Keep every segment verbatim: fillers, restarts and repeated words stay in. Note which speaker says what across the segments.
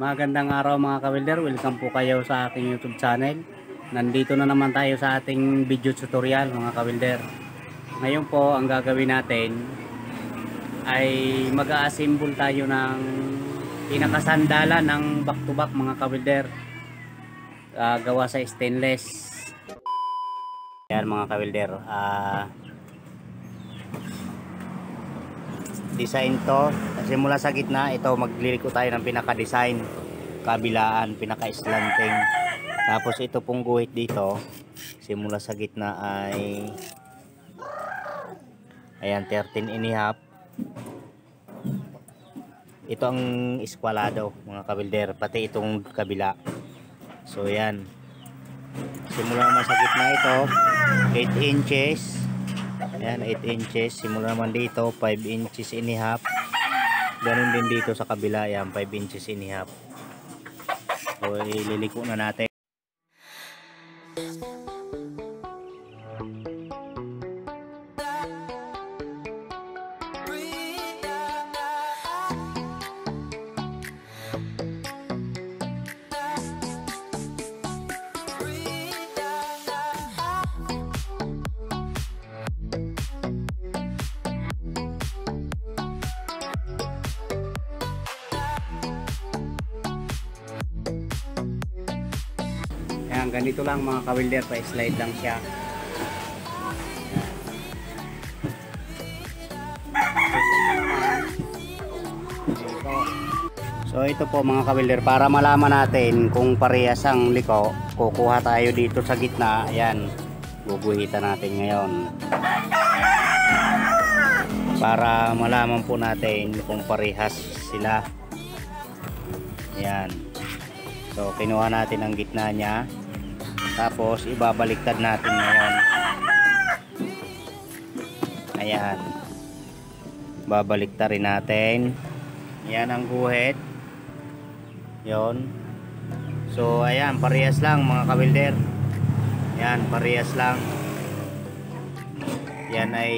Speaker 1: Magandang araw mga ka-welder, welcome po kayo sa aking YouTube channel. Nandito na naman tayo sa ating video tutorial mga ka-welder. Ngayon po ang gagawin natin ay mag-a-assemble tayo ng pinakasandalan ng back to back mga ka-welder. Uh, gawa sa stainless. Yan mga ka-welder. Uh, design to simula sa gitna, ito magliliko tayo ng pinaka-design, kabilaan, pinaka-slanting. Tapos ito pong guhit dito simula sa gitna ay ayan, thirteen and a half. Ito ang eskwalado mga ka-welder, pati itong kabila. So yan, simula naman sa gitna ito eight inches. Ayan, eight inches. Simula naman dito five inches and a half. Ganun din dito sa kabila. Ayan, five inches and a half. So ililiko na natin. Ayan, ganito lang mga ka-welder, pa-slide lang siya. So ito po mga ka-welder, para malaman natin kung parehas ang liko, kukuha tayo dito sa gitna. Ayan, guguhitan natin ngayon para malaman po natin kung parehas sila. Ayan, so kinuha natin ang gitna niya, tapos ibabaliktad natin ngayon. Ayan, babaliktarin natin. Ayan ang guhit. Yon. So ayan, parehas lang mga ka-welder. Ayan, parehas lang. Yan ay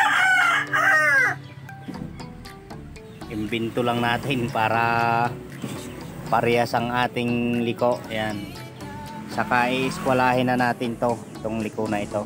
Speaker 1: imbento lang natin para parehas ang ating liko. Ayan, saka iskwalahin na natin to, itong liko na ito.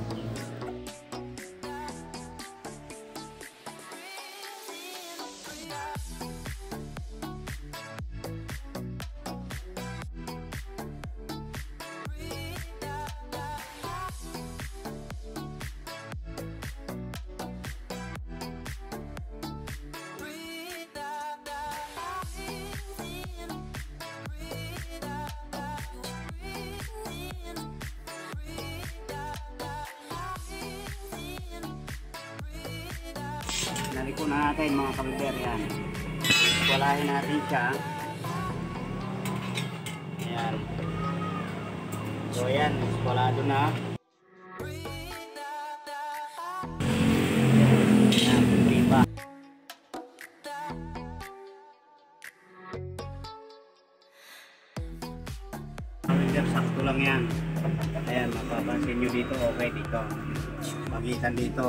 Speaker 1: Naliko na natin mga ka-welder. Yan, walahin natin siya. Ayan, so yan, eskwalado na. Ayan, hindi pa. Ka-welder, sakto lang yan. Ayan, mapapansin nyo dito, okay dito, pagitan dito,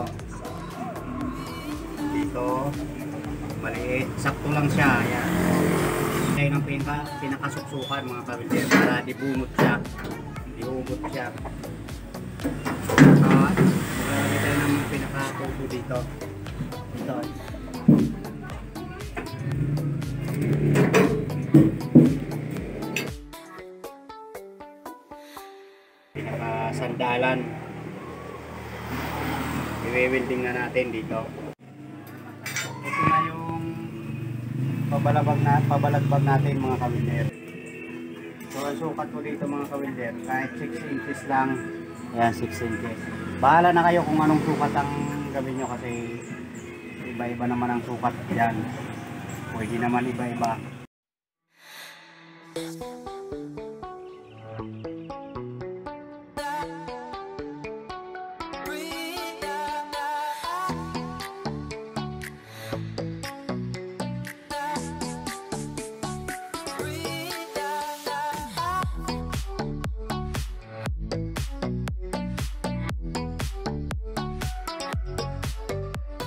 Speaker 1: dito maliit, sakto lang siya. Ayan, kaya ng pinaka, pinakasuksukan mga ka-welder, para di bumot siya, di bumot siya. Uh, Maglalagay tayo ng pinakatubo dito, dito. Pinakasandalan, i-welding na natin dito. Ito na yung pabalabag na, pabalagbag natin mga ka-welder. So ang sukat ko dito mga ka-welder, kahit six inches lang. Ayan, six inches. Bahala na kayo kung anong sukat ang gawin nyo, kasi iba-iba naman ang sukat dyan. Pwede naman iba-iba.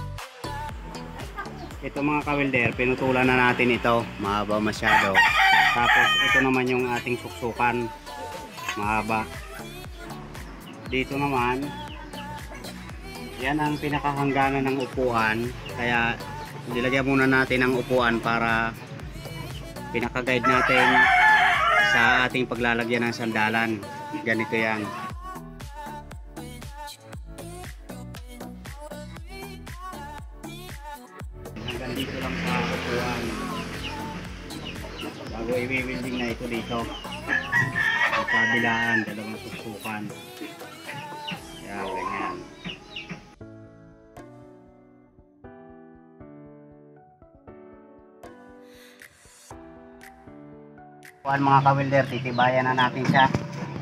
Speaker 1: Ito mga ka-welder, pinutulan na natin ito, mahaba masyado. Tapos ito naman yung ating suksukan, mahaba. Dito naman, yan ang pinakahangganan ng upuan, kaya nilagyan muna natin ang upuan para pinaka-guide natin sa ating paglalagyan ng sandalan. Ganito yan. Hanggang dito lang sa upuan. Bago i-welding na ito dito. Sa kabilaan, dalawang suksukan. Yan, ganyan. Kuhan mga ka-welder, titibayan na natin siya.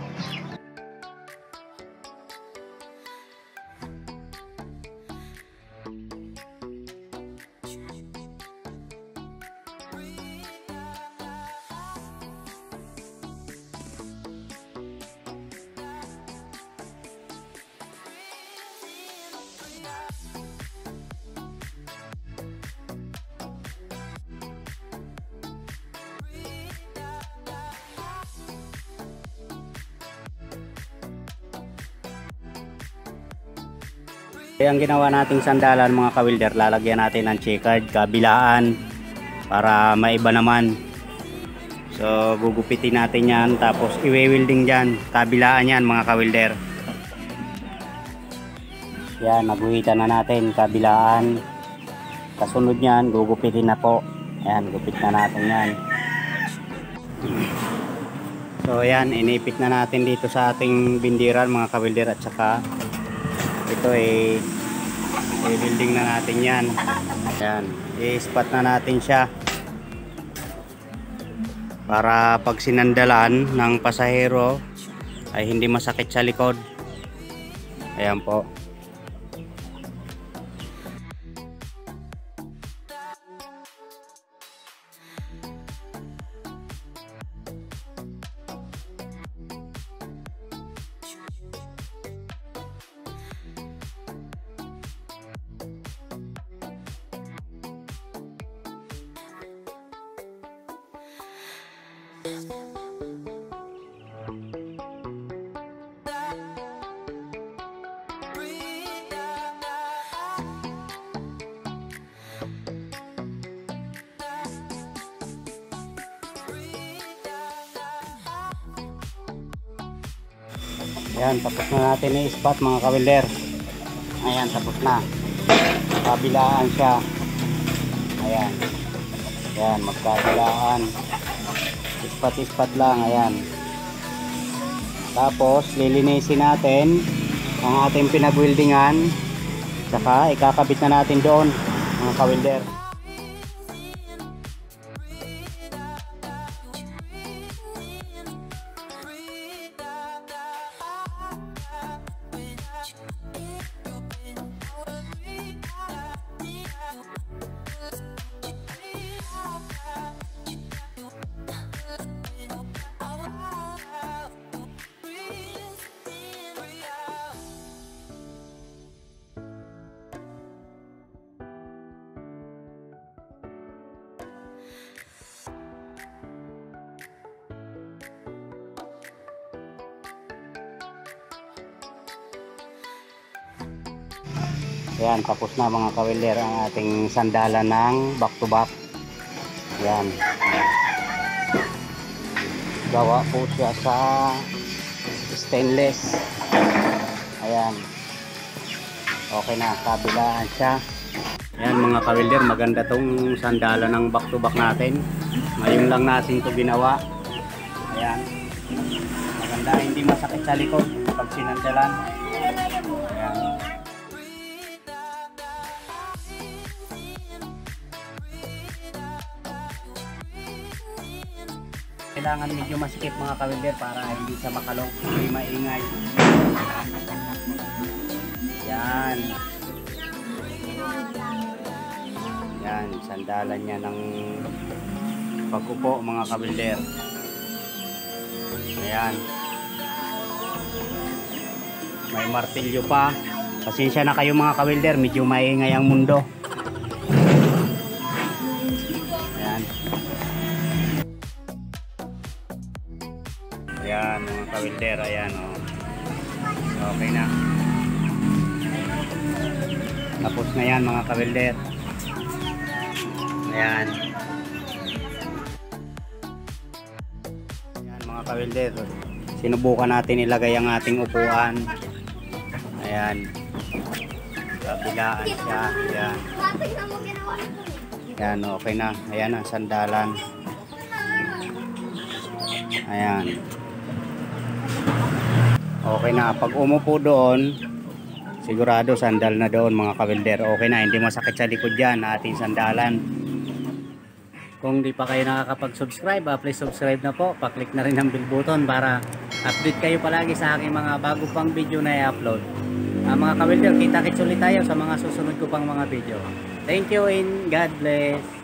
Speaker 1: Kaya ang ginawa nating sandalan mga ka-welder, lalagyan natin ng checkered kabilaan para maiba naman. So gugupitin natin yan, tapos i-welding dyan, kabilaan yan mga ka-welder. Yan, naguhitan na natin kabilaan. Kasunod nyan, gugupitin na po. Ayan, gupit na natin yan. So ayan, inipit na natin dito sa ating bindiran mga ka-welder, at saka ito ay eh, i-welding na natin yan. Yan, i-spot na natin siya para pag sinandalan ng pasahero ay hindi masakit sa likod. Ayan po. Ayan, tapos na natin i-spot mga ka-welder. Ayan, tapos na. Kabilaan siya. Ayan. Ayan, magkabilaan. Ispat-ispat lang. Ayan. Tapos, lilinisin natin ang ating pinag-weldingan. Saka, ikakabit na natin doon mga ka-welder. Ayan, tapos na mga ka-welder ang ating sandalan ng back to back. Ayan. Gawa po siya sa stainless. Ayan. Okay na, kabilaan siya. Ayan mga ka-welder, maganda tong sandalan ng back to back natin. Ngayon lang natin ito ginawa. Ayan. Maganda, hindi masakit sa likod pag sinandalan. Ayan. Kailangan medyo masikip mga ka-welder para hindi siya makalong, hindi maingay. Yan. Yan, sandalan niya ng pag-upo mga ka-welder. Ayan. May martilyo pa. Pasensya na kayo mga ka-welder, medyo maingay ang mundo. Ayan. Ayan mga kawilder, ayan o. Okay na. Tapos na yan mga kawilder. Ayan. Ayan mga kawilder. Sinubukan natin ilagay ang ating upuan. Ayan. Kabilaan siya. Ayan. Ayan, okay na. Ayan ang sandalan. Ayan. Okay na. Pag umupo doon, sigurado sandal na doon mga kawilder. Okay na. Hindi masakit sa likod yan na ating sandalan. Kung di pa kayo nakakapag-subscribe, ah, please subscribe na po. Pa-click na rin ang bell button para update kayo palagi sa aking mga bago pang video na i-upload. Uh, mga kawilder, kita-kits ulit tayo sa mga susunod ko pang mga video. Thank you and God bless.